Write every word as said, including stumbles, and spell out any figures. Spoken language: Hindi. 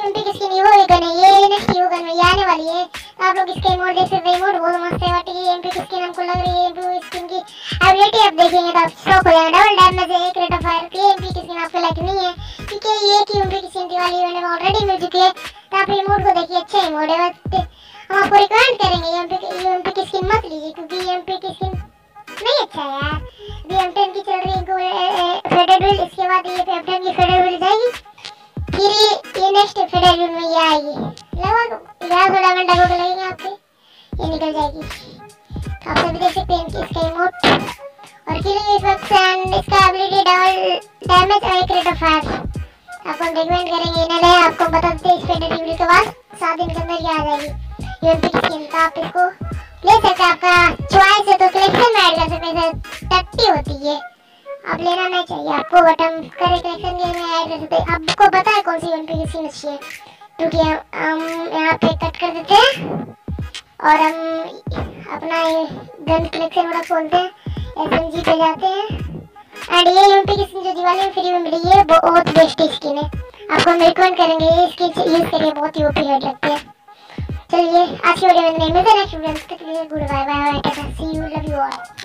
यूएमपी की स्किन वो गन है, ये नेक्स्ट वो गन ये आने वाली है। आप लोग इसके इमोट देख सकते हैं, इमोट बहुत मस्त है। बट ये यूएमपी की स्किन हमको लग रही है यूएमपी स्किन की एबिलिटी आप देखेंगे तो आप शॉक हो जाएंगे। डबल डैमेज है, एक रेट ऑफ फायर। यूएमपी की स्किन आपको लाइक नहीं है क्योंकि ये की यूएमपी की स्किन वाली इवेंट में ऑलरेडी मिल चुकी है। तो आप इमोट को देखिए, अच्छा इमोट है। बट हम आपको रिकमेंड करेंगे यूएमपी की यूएमपी की स्किन मत लीजिए क्योंकि यूएमपी की स्किन नहीं अच्छा है यार। अभी एम टेन की चल रही है फेडरल बिल्ड, इसके बाद ये एम टेन की फेडरल बिल्ड जाएगी, फिर ये नेक्स्ट फेडरल बिल्ड में ये आएगी। लगभग ग्यारह सौ डायमंड डबल लगेंगे आपके, ये निकल जाएगी। तो आप सभी देख सकते हैं कि इसका इमोट और किलिंग इफेक्ट्स एंड इसका एबिलिटी डबल डैमेज और एक रेट ऑफ फायर। आपको हम रिकमेंड करेंगे इन्हें ले, आपको बता देते इस फेडरल बिल्ड के बाद सात दिन के अंदर ये आ जाएगी यूएमपी की स्किन। तो आप इसको ले सकते हैं, आपका चॉइस है। तो कलेक्शन में ऐड कर सकते हैं, टट्टी होती है, आप लेना नहीं चाहिए आपको, बट हम करे कलेक्शन में ऐड कर सकते हैं। आपको पता है कौन सी यूएमपी की स्किन अच्छी है, क्योंकि हम यहाँ पे कट कर देते हैं और हम अपना गन कलेक्शन वाला खोलते हैं, एसएमजी पे जाते हैं एंड ये यूएमपी की स्किन जो दिवाली में फ्री में मिली है वो बहुत बेस्ट स्किन है। आपको हम रिकमेंड करेंगे ये स्किन यूज करके, बहुत ही ओपी हेड लगती है। चलिए आज की वीडियो में नहीं मिलते नेक्स्ट वीडियो में, good bye bye, see you, love you all.